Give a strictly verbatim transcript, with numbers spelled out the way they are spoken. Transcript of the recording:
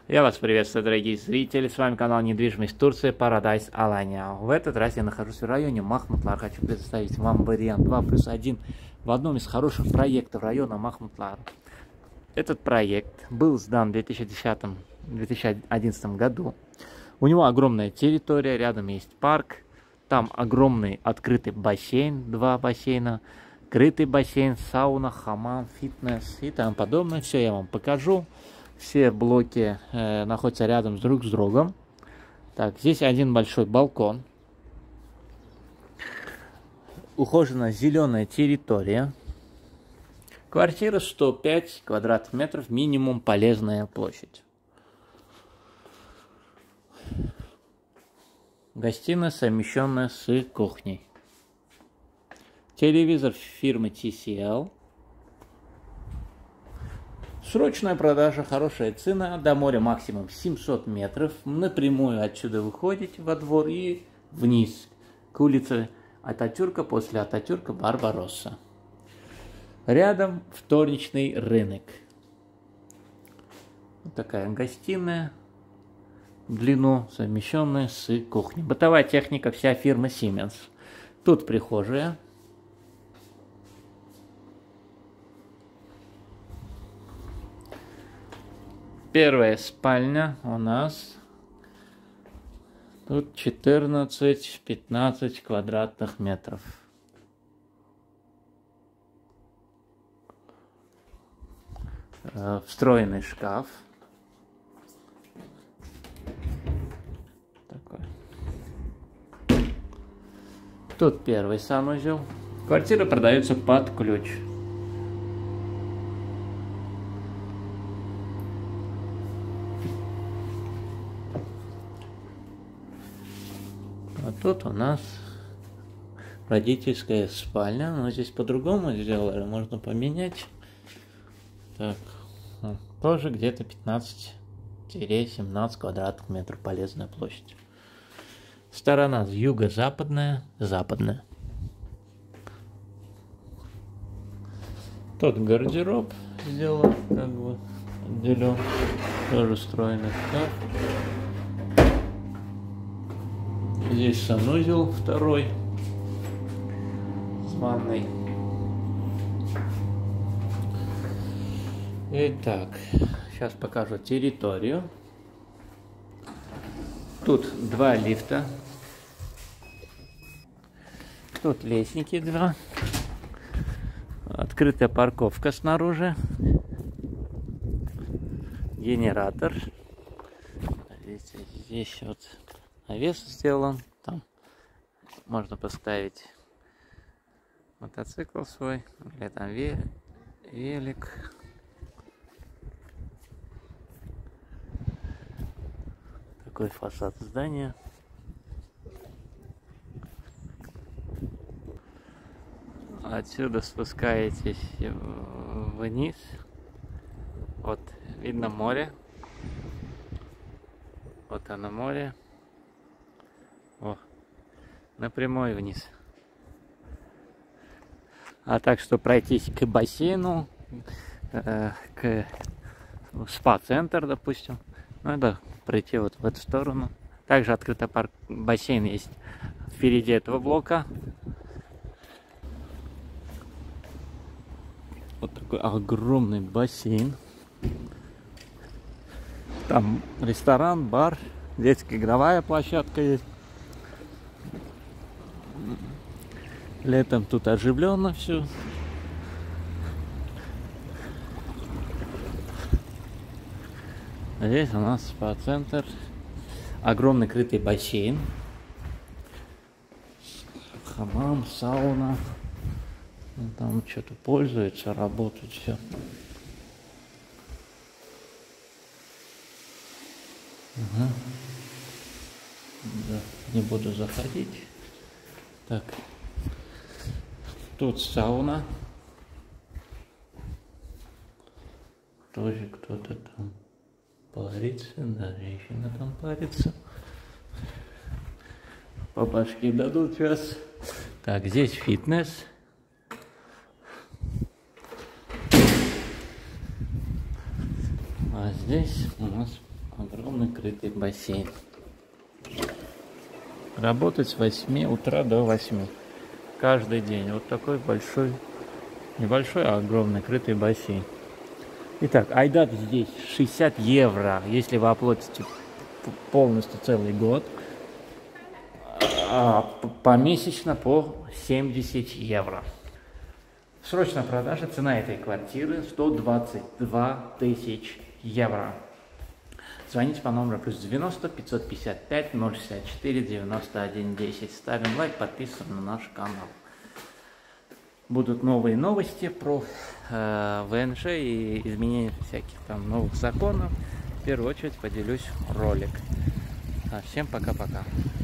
Я вас приветствую, дорогие зрители, с вами канал Недвижимость Турция, Paradise Alanya. В этот раз я нахожусь в районе Махмутлар. Хочу представить вам вариант два плюс один в одном из хороших проектов района Махмутлар. Этот проект был сдан в две тысячи десятом — две тысячи одиннадцатом году. У него огромная территория, рядом есть парк, там огромный открытый бассейн, два бассейна, крытый бассейн, сауна, хамам, фитнес и тому подобное. Все я вам покажу. Все блоки э, находятся рядом с друг с другом. Так, здесь один большой балкон. Ухоженная зеленая территория. Квартира сто пять квадратных метров, минимум полезная площадь. Гостиная, совмещенная с кухней. Телевизор фирмы ти си эл. Срочная продажа, хорошая цена, до моря максимум семьсот метров, напрямую отсюда выходите во двор и вниз, к улице Ататюрка, после Ататюрка Барбаросса. Рядом вторничный рынок. Вот такая гостиная, в длину совмещенная с кухней. Бытовая техника, вся фирма Siemens. Тут прихожая. Первая спальня у нас тут четырнадцать-пятнадцать квадратных метров. Встроенный шкаф. Такой. Тут первый санузел. Квартира продается под ключ. А тут у нас родительская спальня, но здесь по-другому сделали, можно поменять. Так, тоже где-то пятнадцать-семнадцать квадратных метров, полезная площадь. Сторона юго-западная, западная. Тут гардероб сделан, как бы отделен, тоже встроенный шкаф. Здесь санузел второй с ванной. Итак, сейчас покажу территорию. Тут два лифта. Тут лестники два. Открытая парковка снаружи. Генератор. Здесь, здесь вот навес сделан, там можно поставить мотоцикл свой, или там велик. Такой фасад здания. Отсюда спускаетесь вниз. Вот видно море. Вот оно море. О, напрямую вниз. А так что пройтись к бассейну, э, к спа-центр, допустим, надо пройти вот в эту сторону. Также открытый парк, бассейн есть впереди этого блока. Вот такой огромный бассейн. Там ресторан, бар, детская игровая площадка есть. Летом тут оживленно все. Здесь у нас спа-центр. Огромный крытый бассейн. Хамам, сауна. Там что-то пользуется, работает все. Ага. Да, не буду заходить. Так. Тут сауна. Тоже кто-то там парится. Да, женщина там парится. По башке дадут сейчас. Так, здесь фитнес. А здесь у нас Огромный крытый бассейн. Работать с восьми утра до восьми. Каждый день. Вот такой большой, небольшой, а огромный крытый бассейн. Итак, айдат здесь шестьдесят евро, если вы оплатите полностью целый год. А помесячно по семьдесят евро. Срочная продажа, цена этой квартиры сто двадцать два тысячи евро. Звоните по номеру плюс девяносто пятьсот пятьдесят пять ноль шестьдесят четыре девяносто один десять. Ставим лайк, подписываемся на наш канал. Будут новые новости про э, ВНЖ и изменения всяких там новых законов. В первую очередь поделюсь ролик. А всем пока-пока.